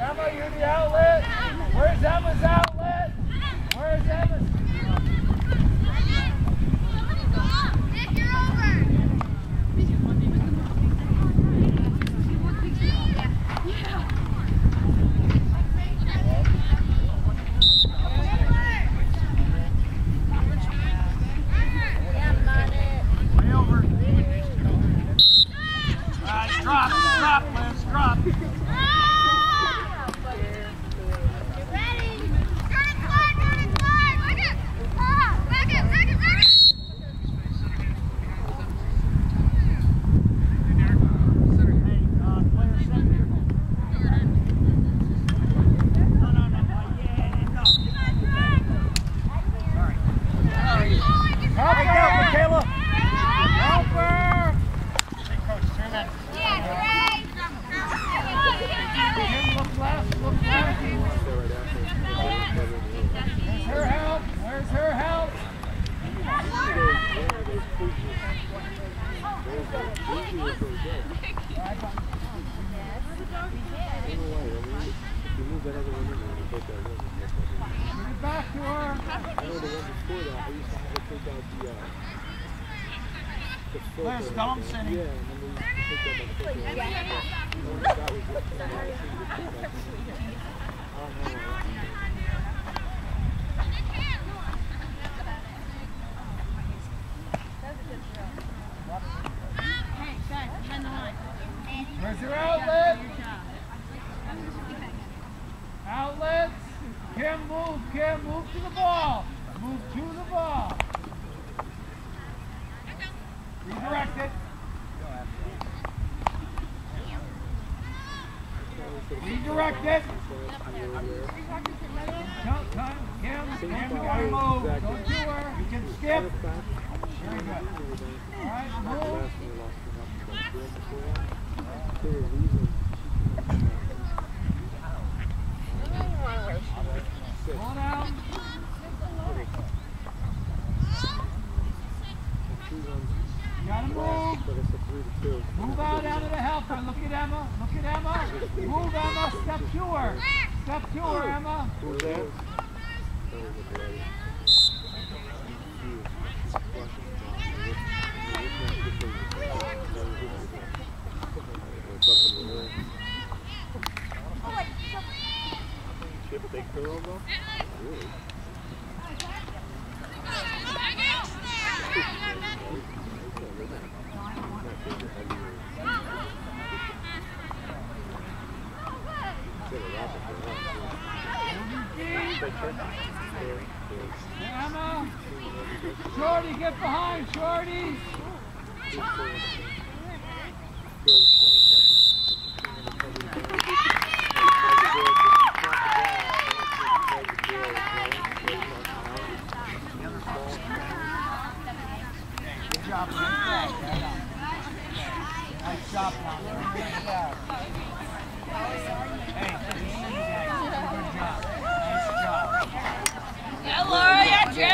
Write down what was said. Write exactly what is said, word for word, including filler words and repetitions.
Emma, you're the outlet. Where's Emma's outlet? Where's Emma's? Nick, you're over. Yeah. Drop, drop, Liz, drop. Ready? Turn it slide, turn it slide. Back it. Ah, back it, back it, back it. Hey, uh, player center. No, no, no, no, yeah, no. Sorry. Help her, Michaela. Help her. Hey, coach, turn that. Look left, look left. Where's her help? Where's her help? Give it back to her. Where's Thompson? Yeah. Where's your outlet? Outlets. Kim, move. Kim, move to the ball. Move to the ball. Redirect it. Redirect it. Count time. Kim, Kim, you gotta move. Don't do her. You can skip. Very good. All right, move. Hold out. You gotta move. Move out out of the helper. Look at Emma. Look at Emma. Move, Emma. Step to her. Step to her, Emma. Who's that? Chip take her over? Really? Emma, Shorty, get behind, Shorty. Good job, man. Nice job, Tom. Good job. Hey, good job. Nice job. Yeah, Laura, yeah, Jay.